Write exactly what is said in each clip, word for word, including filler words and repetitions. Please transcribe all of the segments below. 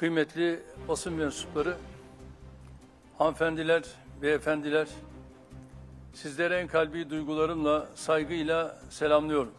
Kıymetli basın mensupları, hanımefendiler, beyefendiler, sizlere en kalbi duygularımla, saygıyla selamlıyorum.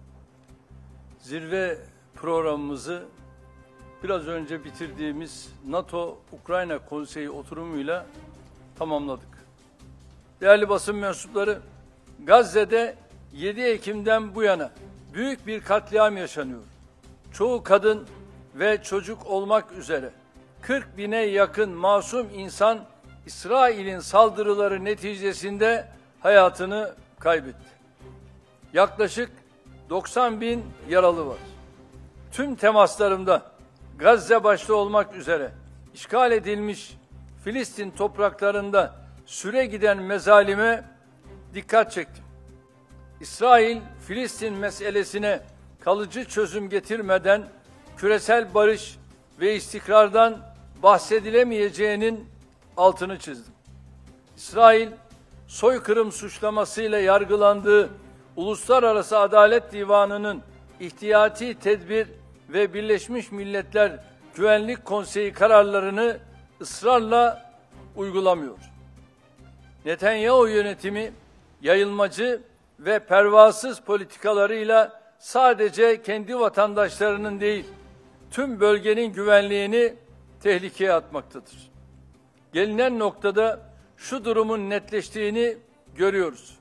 Zirve programımızı biraz önce bitirdiğimiz NATO-Ukrayna Konseyi oturumuyla tamamladık. Değerli basın mensupları, Gazze'de yedi Ekim'den bu yana büyük bir katliam yaşanıyor. Çoğu kadın ve çocuk olmak üzere kırk bine yakın masum insan İsrail'in saldırıları neticesinde hayatını kaybetti. Yaklaşık doksan bin yaralı var. Tüm temaslarımda Gazze başta olmak üzere işgal edilmiş Filistin topraklarında süre giden mezalime dikkat çektim. İsrail, Filistin meselesine kalıcı çözüm getirmeden küresel barış ve istikrardan bahsedilemeyeceğinin altını çizdim. İsrail, soykırım suçlamasıyla yargılandığı Uluslararası Adalet Divanı'nın ihtiyati tedbir ve Birleşmiş Milletler Güvenlik Konseyi kararlarını ısrarla uygulamıyor. Netanyahu yönetimi yayılmacı ve pervasız politikalarıyla sadece kendi vatandaşlarının değil, tüm bölgenin güvenliğini tehlikeye atmaktadır. Gelinen noktada şu durumun netleştiğini görüyoruz.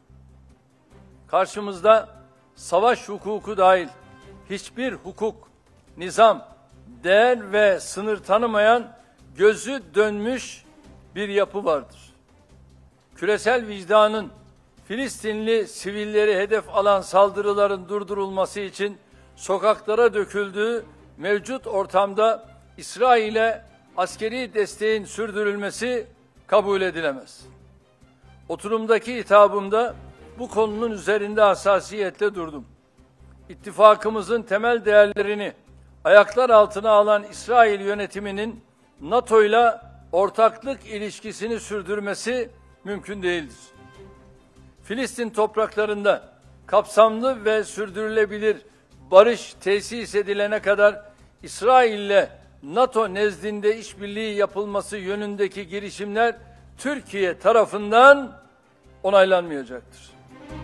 Karşımızda savaş hukuku dahil hiçbir hukuk, nizam, değer ve sınır tanımayan gözü dönmüş bir yapı vardır. Küresel vicdanın Filistinli sivilleri hedef alan saldırıların durdurulması için sokaklara döküldüğü mevcut ortamda İsrail'e askeri desteğin sürdürülmesi kabul edilemez. Oturumdaki hitabımda bu konunun üzerinde hassasiyetle durdum. İttifakımızın temel değerlerini ayaklar altına alan İsrail yönetiminin NATO ile ortaklık ilişkisini sürdürmesi mümkün değildir. Filistin topraklarında kapsamlı ve sürdürülebilir barış tesis edilene kadar İsrail ile NATO nezdinde işbirliği yapılması yönündeki girişimler Türkiye tarafından onaylanmayacaktır.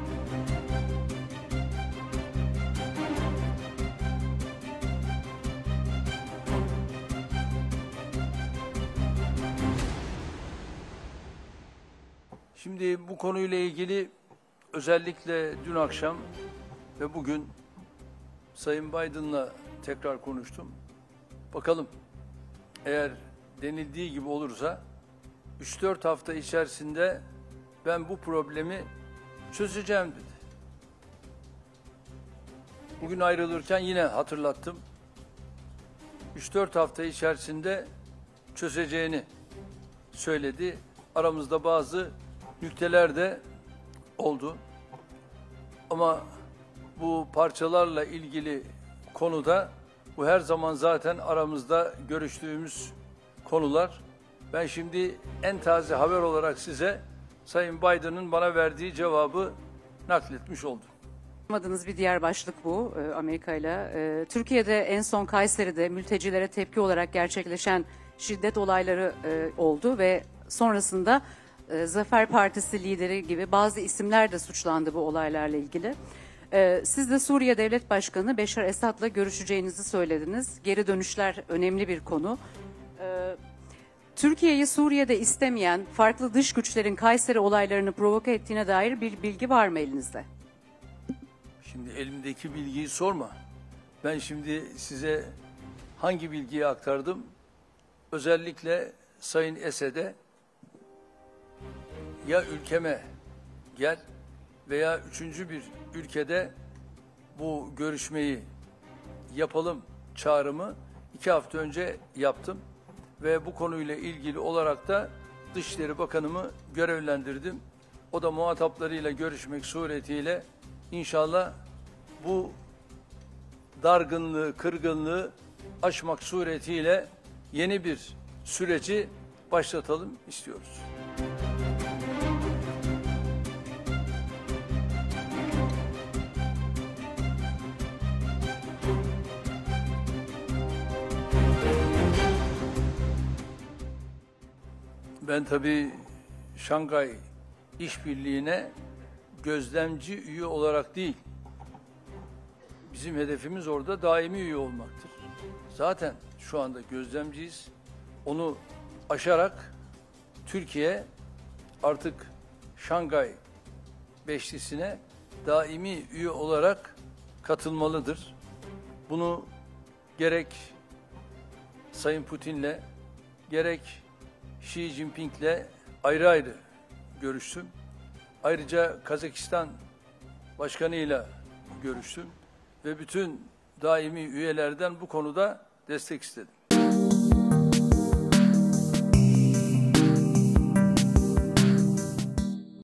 Şimdi bu konuyla ilgili özellikle dün akşam ve bugün Sayın Biden'la tekrar konuştum. Bakalım eğer denildiği gibi olursa üç dört hafta içerisinde ben bu problemi çözeceğim dedi. Bugün ayrılırken yine hatırlattım. üç dört hafta içerisinde çözeceğini söyledi. Aramızda bazı nükteler de oldu. Ama bu parçalarla ilgili konuda bu her zaman zaten aramızda görüştüğümüz konular. Ben şimdi en taze haber olarak size Sayın Biden'ın bana verdiği cevabı nakletmiş oldum. Anlamadığınız bir diğer başlık bu Amerika ile. Türkiye'de en son Kayseri'de mültecilere tepki olarak gerçekleşen şiddet olayları e, oldu ve sonrasında e, Zafer Partisi lideri gibi bazı isimler de suçlandı bu olaylarla ilgili. E, siz de Suriye Devlet Başkanı Beşar Esad'la görüşeceğinizi söylediniz. Geri dönüşler önemli bir konu. E, Türkiye'yi Suriye'de istemeyen farklı dış güçlerin Kayseri olaylarını provoke ettiğine dair bir bilgi var mı elinizde? Şimdi elimdeki bilgiyi sorma. Ben şimdi size hangi bilgiyi aktardım? Özellikle Sayın Esed'e ya ülkeme gel veya üçüncü bir ülkede bu görüşmeyi yapalım çağrımı iki hafta önce yaptım. Ve bu konuyla ilgili olarak da Dışişleri Bakanımı görevlendirdim. O da muhataplarıyla görüşmek suretiyle inşallah bu dargınlığı, kırgınlığı aşmak suretiyle yeni bir süreci başlatalım istiyoruz. Ben tabii Şangay İşbirliği'ne gözlemci üye olarak değil, bizim hedefimiz orada daimi üye olmaktır. Zaten şu anda gözlemciyiz. Onu aşarak Türkiye artık Şangay Beşlisi'ne daimi üye olarak katılmalıdır. Bunu gerek Sayın Putin'le gerek Xi Jinping'le ayrı ayrı görüştüm. Ayrıca Kazakistan Başkanı'yla görüştüm ve bütün daimi üyelerden bu konuda destek istedim.